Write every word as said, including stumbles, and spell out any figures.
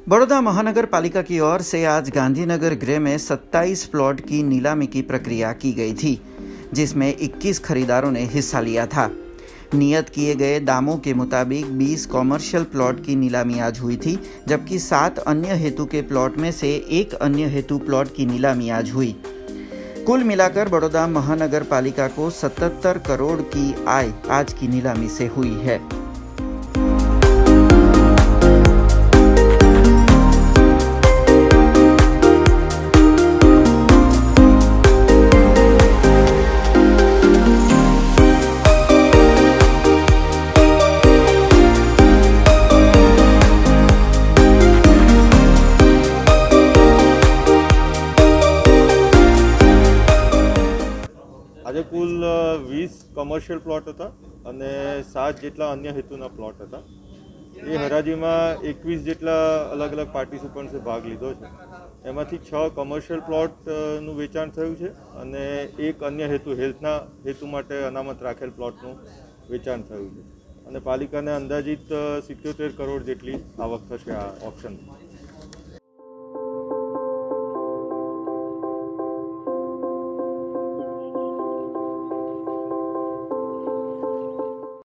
बड़ौदा महानगर पालिका की ओर से आज गांधीनगर गृह में सत्ताईस प्लॉट की नीलामी की प्रक्रिया की गई थी, जिसमें इक्कीस खरीदारों ने हिस्सा लिया था। नियत किए गए दामों के मुताबिक बीस कॉमर्शियल प्लॉट की नीलामी आज हुई थी, जबकि सात अन्य हेतु के प्लॉट में से एक अन्य हेतु प्लॉट की नीलामी आज हुई। कुल मिलाकर बड़ौदा महानगर पालिका को सतहत्तर करोड़ की आय आज की नीलामी से हुई है। आज कुल वीस कमर्शियल प्लॉट था અને सात જેટલા अन्य हेतुना प्लॉट था। ये हराजी में एकवीस જેટલા अलग अलग पार्टिसिपंट्स भाग लीधो छे। एमांथी छ कमर्शियल प्लॉटનું વેચાણ થયું છે અને એક अन्य हेतु हेल्थना हेतु माटे अनामत राखेल प्लॉटનું વેચાણ થયું છે અને પાલિકાને અંદાજિત સિત્યોતેર કરોડ જેટલી આવક થશે આ ઓપ્શન।